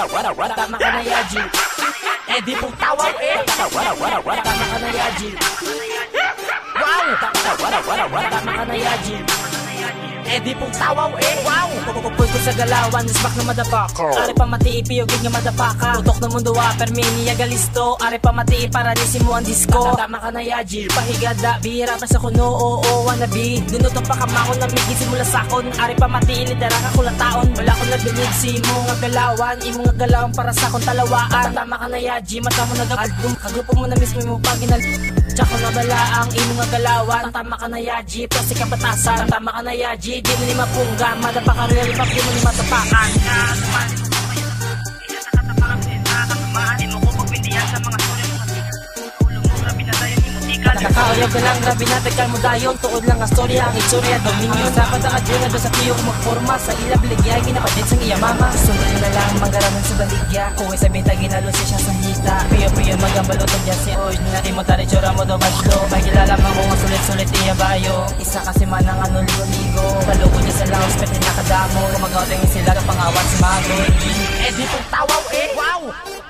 Tama ka na Yaji. Eh di pong tawaw eh. Tama ka na Yaji. Wow. Tama ka na Yaji. Eh di pong tawaw eh. Wow. Pupupoy ko sa galawan, smack na madapaka. Are pa mati ipiyogig nga madapaka. Utok na mundo permini agalisto. Are pa mati iparadisimo ang disco. Tama ka na Yaji. Pahigada, bihira pa sa kuno. Oo, wannabe. Dinutong pa kamako na migi simula sakon. Are pa mati ilitera ka kulataon. Wala ko nagbinig si mo nga galawan. Imo nga galawan para sa akong talawaan. Tama ka na Yaji. Mata mo nag-album. Kagupo mo na mismo mo pag tsaka na bala ang imo nga galawan. Tama ka na Yaji. Plastic ka batasan. Tama ka na Yaji. Di mo ni mapungga. Madapaka real pag di mo ni matapakan. Nakakaoyaw ka lang, grabe na tagkal mo dayon. Tuod lang ang storya, ang istorya dominyo. Dapat ang adyo nga doon sa piyo kung magforma. Sa ila baligya, ginapadit sa iya mama. Sunod na lang, manggaraman sa baligya. Kung ay sabihin ta, ginalo siya sa hita. Piyo-piyo, magambalotan dyan si Oy. Nati mo tari, tsura mo do baslo. May kilala man kung ang sulit-sulit iya bayo. Isa kasi man ang ano ligo-ligo. Paluko niya sa laos, pwede nakadamo. Kumagaw-tingin sila ka pangawat si Magoy. Eh di pong tawaw eh. Wow.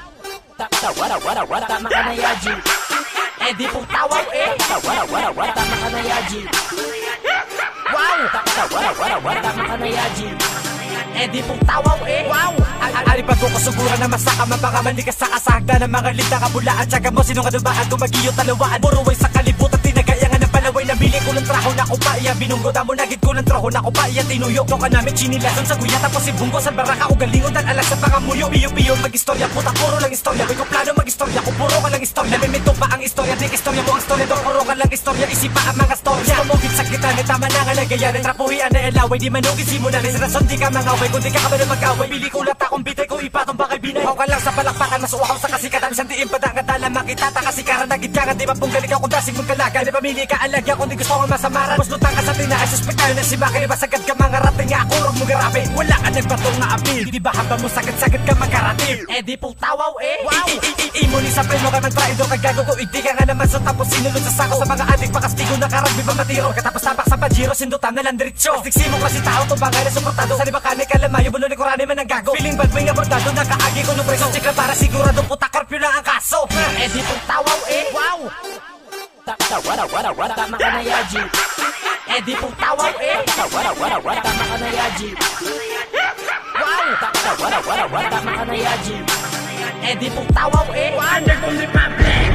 Tama ka na Yaji. Eh di pong tawaw eh. Tama ka na Yaji. Wow. Tama ka na Yaji. Eh di pong tawaw eh. Wow. Ari pag ko kasugura na masaka mapangaman di ka sa kasagda ng mga linda kabulaan. Tsaga mo sino nga dumaan gumagiyo talawaan. Puro way sa kalibutan tinagayangan ng palaway. Nabili ko ng traho na ko pa iya. Binunggod mo nagit ko ng traho na ko pa iya. Tinuyok to ka namin chinilason sa guya. Tapos si Bungo sa baraka o galingon tan alas sa pangamuyo. Piyo-piyo mag-istorya puta puro lang istorya. May ko plano mag-istorya ko puro ka lang istorya. Namimito pa ang istorya di istorya mo ang istorya. Puro ka lang istorya isipa ang mga storya. Pamugit sa kita ni tama na nga nagayanin. Trapuhian na elaway di manugin simula rin. Sa rason di ka mangaway kundi ka ba na mag-away. Bili ko lata kung bitay ko ipatong bakay binay. Huwag ka lang sa palakpakan mas uhaw sa kasikatan. Isang diin pa dagat alam makita ta kasikaran. Nagit ka nga di ba punggali ka kung dasing mong kalaga. Di pamili ka alagya kung di gusto kong masamaran. Mas lutang ka sa tinaan suspektayo na si Maki. Diba sagad ka mga rating nga ako rog mo garape. Wala ka nagbatong nga apil. Di ba haba mo sagad-sagad ka magkarating. Eh di pong tawaw eh. Wow. Imo ni sa preno ka man traido kagago ko. Hindi ka nga naman so tapos sinulod sa sako. Sa mga adik pakastigo na karagbi pa matiro. Katapos tapak sa pajiro sindutan na lang diretso. Stiksimo kasi tao to bangay na suportado. Sa di ba kani kalamayo bulo ni kurani man ang gago. Feeling bad way nga bordado nakaagi ko no preso. Chikla para sigurado puta korpyo lang ang kaso. Eh di pong tawaw eh. Wow. Tama ka na Yaji. Eh di pong tawaw eh. Tama ka na Yaji. Wow. Tama ka na Yaji. Eh di pong tawaw eh. Wonder from the public.